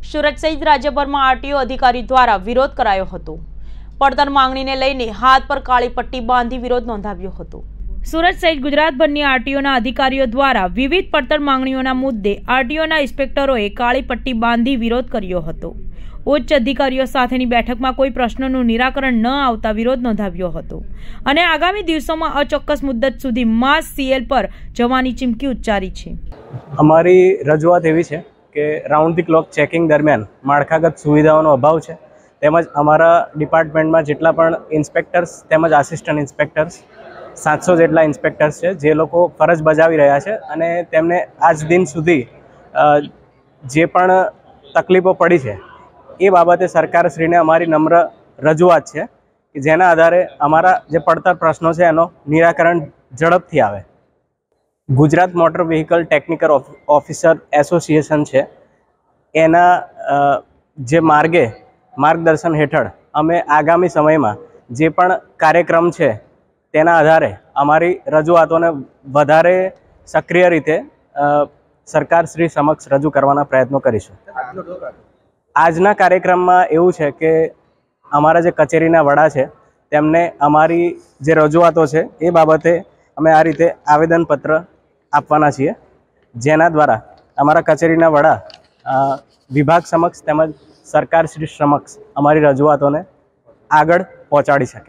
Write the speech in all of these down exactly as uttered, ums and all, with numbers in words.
સુરત સહિત રાજ્યભરમાં આરટીઓ અધિકારી દ્વારા વિરોધ કરાયો હતો। પડતર માંગણીને લઈને હાથ પર કાળી પટ્ટી બાંધી વિરોધ નોંધાવ્યો હતો। સુરત સહિત ગુજરાતભરની આરટીઓના અધિકારીઓ દ્વારા વિવિધ પડતર માંગણીઓના મુદ્દે આરટીઓના ઇન્સ્પેક્ટરોએ કાળી પટ્ટી બાંધી વિરોધ કર્યો હતો। ઉચ્ચ અધિકારીઓ સાથેની બેઠકમાં કોઈ પ્રશ્નોનું નિરાકરણ ન આવતા વિરોધ નોંધાવ્યો હતો અને આગામી દિવસોમાં અચોક્કસ મુદ્દત સુધી માસ સીએલ પર જવાની ચીમકી ઉચ્ચારી છે। અમારી રજૂઆત એવી છે કે રાઉન્ડ ધી ક્લોક ચેકિંગ દરમિયાન માળખાગત સુવિધાઓનો અભાવ છે, તેમજ અમારા ડિપાર્ટમેન્ટમાં જેટલા પણ ઇન્સ્પેક્ટર્સ તેમજ આસિસ્ટન્ટ ઇન્સ્પેક્ટર્સ સાતસો જેટલા ઇન્સ્પેક્ટર્સ છે જે લોકો ફરજ બજાવી રહ્યા છે અને તેમને આજ દિન સુધી જે પણ તકલીફો પડી છે એ બાબતે સરકારશ્રીને અમારી નમ્ર રજૂઆત છે કે જેના આધારે અમારા જે પડતર પ્રશ્નો છે એનો નિરાકરણ ઝડપથી આવે। Gujarat motor vehicle technical officer association છે એના જે માર્ગે માર્ગદર્શન હેઠળ અમે આગામી સમયમાં જે પણ કાર્યક્રમ છે તેના આધારે અમારી રજૂઆતોને વધારે સક્રિય રીતે સરકારશ્રી સમક્ષ રજૂ કરવાના પ્રયત્નો કરીશું। આજના કાર્યક્રમમાં એવું છે કે અમારા જે કચેરીના વડા છે તેમને અમારી જે રજૂઆતો છે એ બાબતે અમે આ રીતે આવેદનપત્ર આપવાના છીએ, જેના દ્વારા અમારા કચેરીના વડા વિભાગ સમક્ષ તેમજ સરકારશ્રી સમક્ષ અમારી રજૂઆતોને આગળ પહોંચાડી શકે।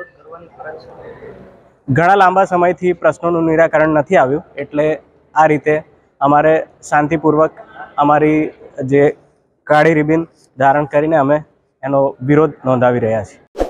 ઘણા લાંબા સમયથી પ્રશ્નોનું નિરાકરણ નથી આવ્યું, એટલે આ રીતે અમારે શાંતિપૂર્વક અમારી જે કાળી રિબિન ધારણ કરીને અમે એનો વિરોધ નોંધાવી રહ્યા છીએ।